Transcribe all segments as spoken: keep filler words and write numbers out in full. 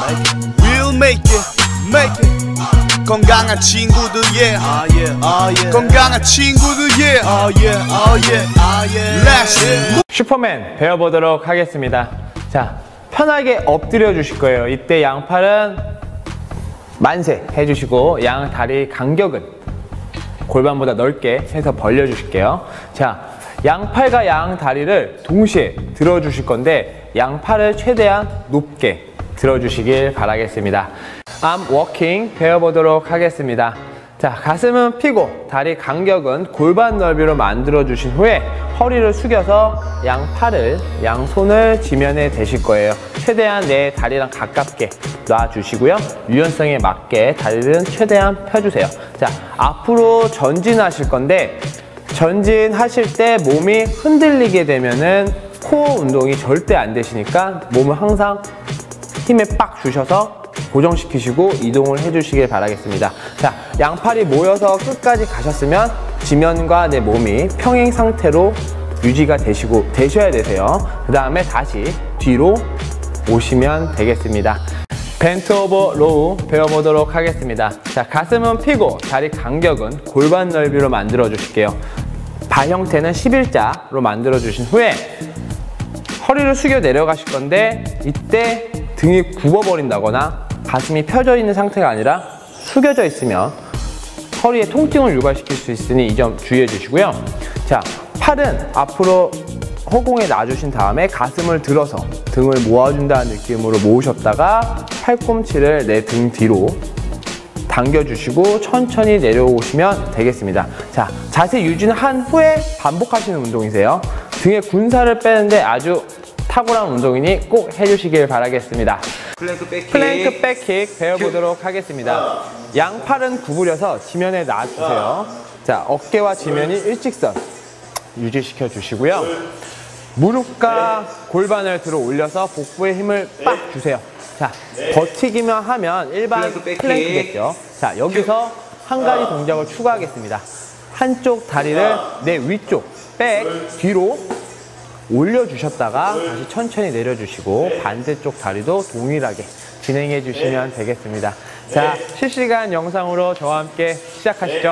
We'll make it, make it. 건강한 친구들, yeah. Oh yeah, oh yeah. 건강한 친구들, yeah. Oh yeah, oh yeah, oh yeah. Let's move. 슈퍼맨 배워보도록 하겠습니다. 자, 편하게 엎드려 주실 거예요. 이때 양팔은 만세 해주시고 양 다리 간격은 골반보다 넓게 해서 벌려 주실게요. 자, 양팔과 양 다리를 동시에 들어 주실 건데 양팔을 최대한 높게 들어 주시길 바라겠습니다. I'm walking 배워보도록 하겠습니다. 자, 가슴은 펴고 다리 간격은 골반 넓이로 만들어 주신 후에 허리를 숙여서 양팔을 양손을 지면에 대실 거예요. 최대한 내 다리랑 가깝게 놔주시고요. 유연성에 맞게 다리는 최대한 펴주세요. 자, 앞으로 전진하실 건데 전진하실 때 몸이 흔들리게 되면은 코어 운동이 절대 안 되시니까 몸을 항상 힘에 빡 주셔서 고정시키시고 이동을 해주시길 바라겠습니다. 자, 양팔이 모여서 끝까지 가셨으면 지면과 내 몸이 평행 상태로 유지가 되시고 되셔야 되세요. 그 다음에 다시 뒤로 오시면 되겠습니다. 벤트 오버 로우 배워보도록 하겠습니다. 자, 가슴은 펴고 다리 간격은 골반 넓이로 만들어 주실게요. 발 형태는 십일자로 만들어 주신 후에 허리를 숙여 내려가실 건데 이때 등이 굽어버린다거나 가슴이 펴져 있는 상태가 아니라 숙여져 있으면 허리에 통증을 유발시킬 수 있으니 이 점 주의해 주시고요. 자, 팔은 앞으로 허공에 놔주신 다음에 가슴을 들어서 등을 모아준다는 느낌으로 모으셨다가 팔꿈치를 내 등 뒤로 당겨주시고 천천히 내려오시면 되겠습니다. 자, 자세 유지는 한 후에 반복하시는 운동이세요. 등의 군살을 빼는데 아주 탁월한 운동이니 꼭 해주시길 바라겠습니다. 플랭크 백킥. 플랭크 백킥 배워보도록 하겠습니다. 양팔은 구부려서 지면에 놔주세요. 자, 어깨와 지면이 일직선 유지시켜 주시고요. 무릎과 골반을 들어 올려서 복부에 힘을 빡 주세요. 자, 버티기만 하면 일반 플랭크겠죠. 자, 여기서 한 가지 동작을 추가하겠습니다. 한쪽 다리를 내 위쪽, 백, 뒤로 올려주셨다가 다시 천천히 내려주시고 반대쪽 다리도 동일하게 진행해 주시면 되겠습니다. 자, 실시간 영상으로 저와 함께 시작하시죠.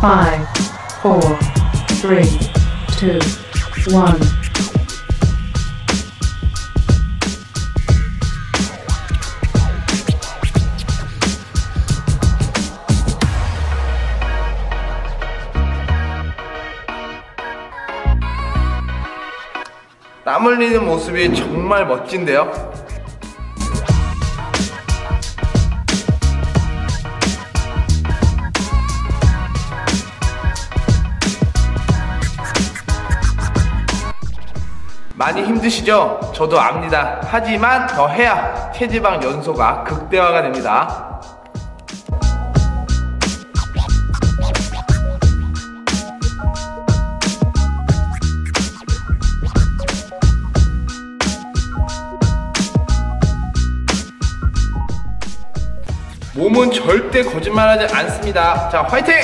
five, four, three, two, one. 땀 흘리는 모습이 정말 멋진데요. 많이 힘드시죠? 저도 압니다. 하지만 더 해야 체지방 연소가 극대화가 됩니다. 몸은 절대 거짓말하지 않습니다. 자, 화이팅!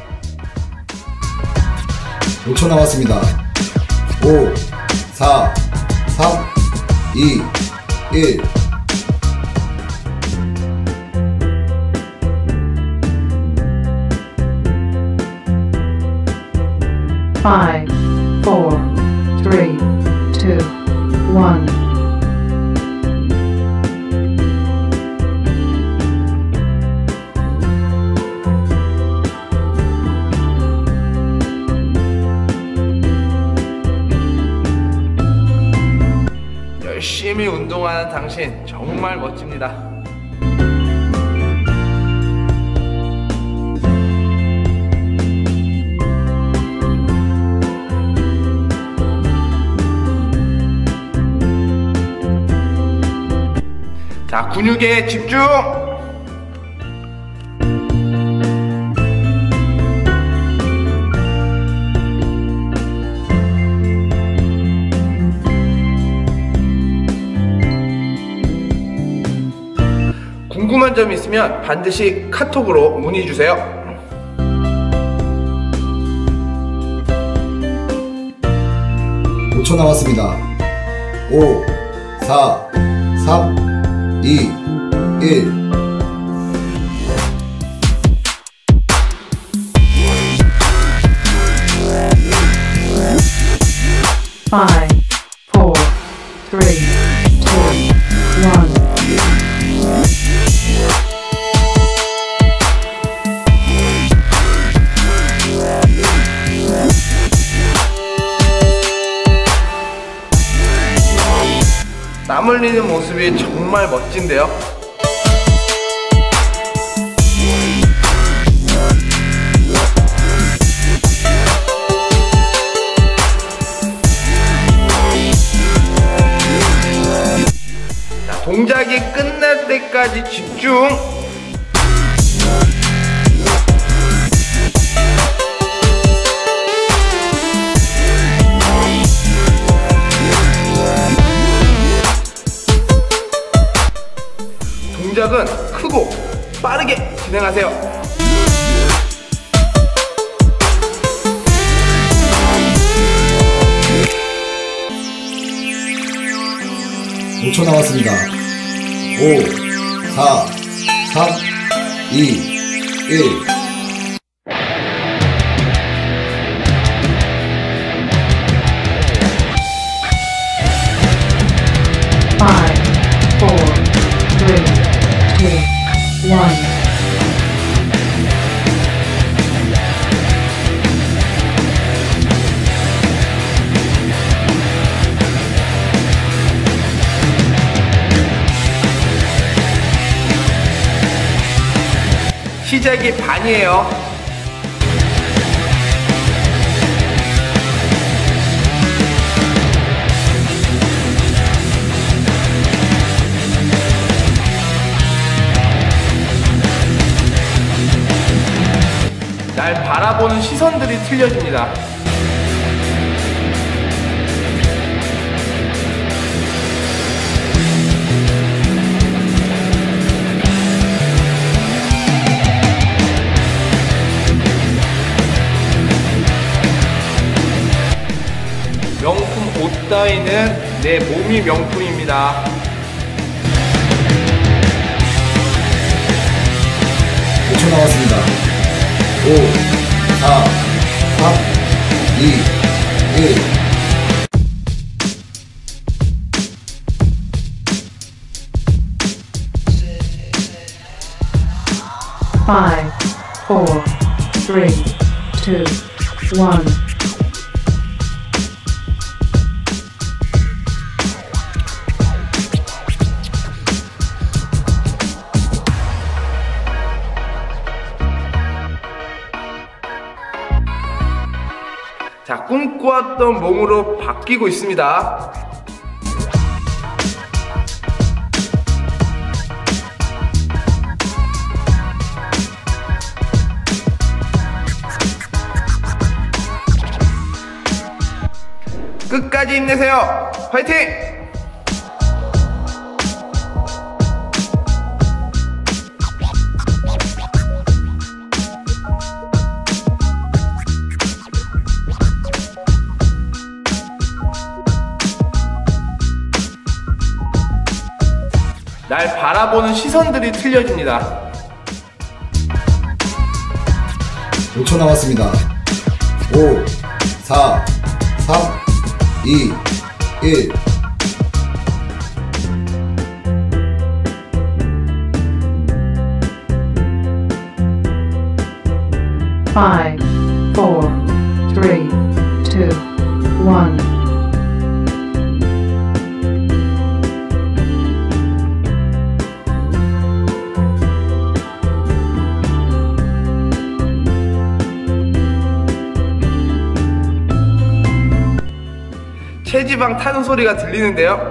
오 초 남았습니다. 오, 사, 삼, 이, 일. five, four, three, two, one. 열심히 운동하는 당신 정말 멋집니다. 자, 근육에 집중! 궁금한 점 있으면 반드시 카톡으로 문의주세요. 오 초 남았습니다. 오, 사, 삼, 이, 일. five, four, three, two, one. 땀 흘리는 모습이 정말 멋진데요. 자, 동작이 끝날 때까지 집중! 동작은 크고 빠르게 진행하세요. 오 초 남았습니다. 오, 사, 삼, 이, 일. five, four, three, two, one. 시작이 반이에요. 날 바라보는 시선들이 틀려집니다. 명품 옷 따위는 내 몸이 명품입니다. 오 초 남았습니다. 오, 사, 이, 일. Five, four, three, two, one. 자, 꿈꿔왔던 몸으로 바뀌고 있습니다. 끝까지 힘내세요. 화이팅! 날 바라보는 시선들이 틀려집니다. 오 초 남았습니다. 오, 사, 삼, 이, 일. Five, four, three, two, one. 체지방 타는 소리가 들리는데요.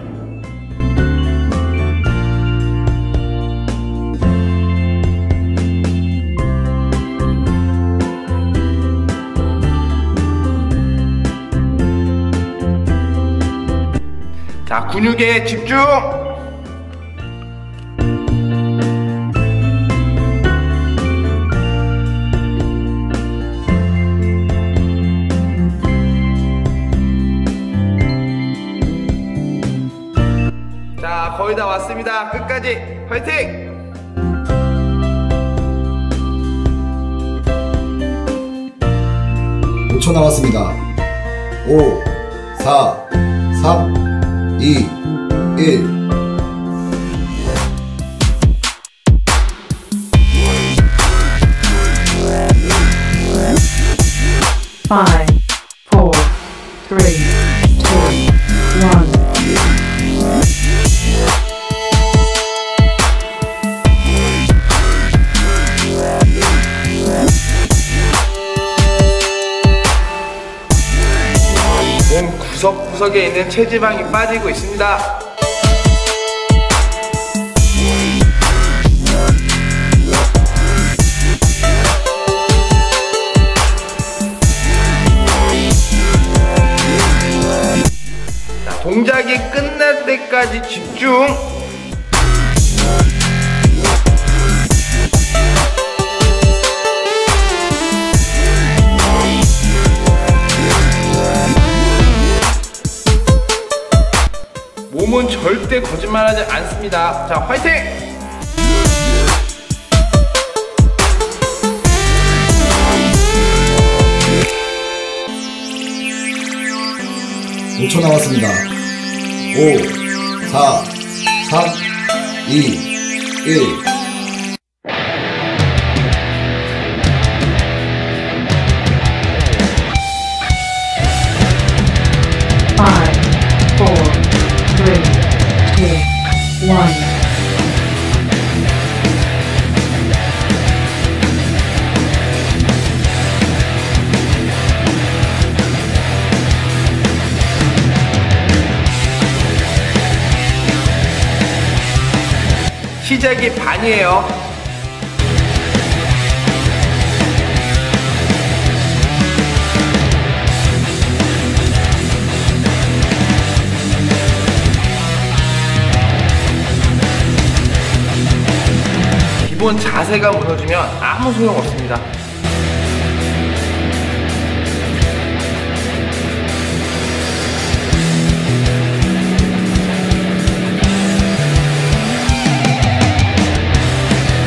자, 근육에 집중! 자, 거의 다 왔습니다. 끝까지 화이팅! 오 초 남았습니다. 오, 사, 삼, 이, 일. Five, four, three, two, one. 몸 구석구석에 있는 체지방이 빠지고 있습니다. 자, 동작이 끝날 때까지 집중! 몸은 절대 거짓말하지 않습니다. 자, 화이팅! 오 초 남았습니다. 오, 사, 삼, 이, 일. Five, four, three, two, one. 시작이 반이에요. 기본 자세가 무너지면 아무 소용 없습니다.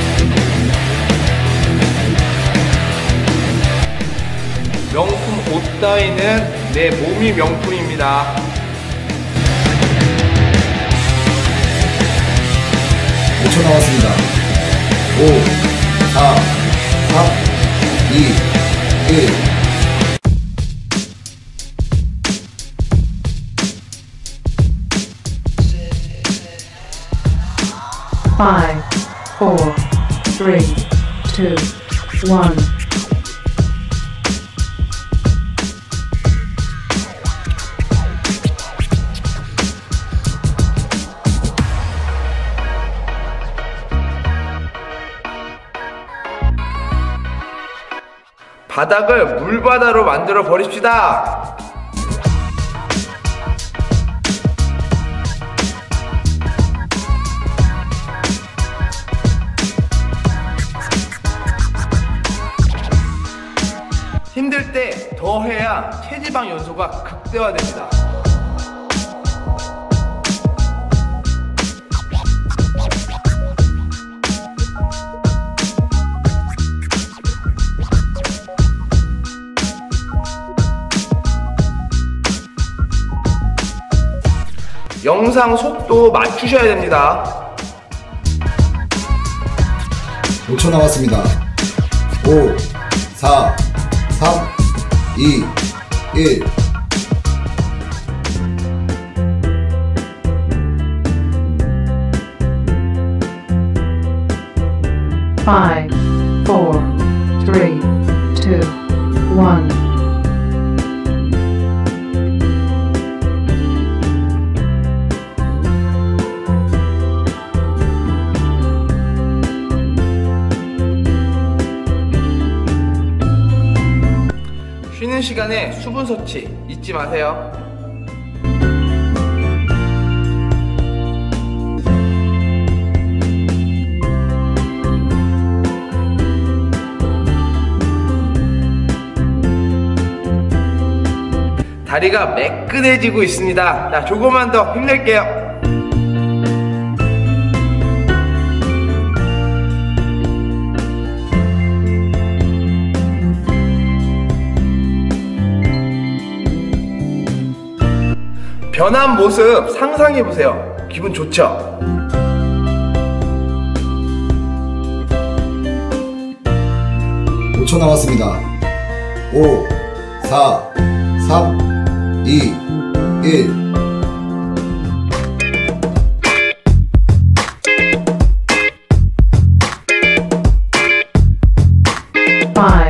명품 옷 따위는 내 몸이 명품입니다. 오 초 남았습니다. 오, 사, 삼, 이, 일. Five, four, three, two, one. 바닥을 물바다로 만들어 버립시다. 힘들 때 더 해야 체지방 연소가 극대화됩니다. 영상 속도 맞추셔야 됩니다. 오 초 남았습니다. 오, 사, 삼, 이, 일. Five, four, three, two, one. 쉬는 시간에 수분 섭취 잊지 마세요. 다리가 매끈해지고 있습니다. 자, 조금만 더 힘낼게요. 변한 모습 상상해보세요. 기분 좋죠? 오 초 남았습니다. 오, 사, 삼, 이, 일. Five,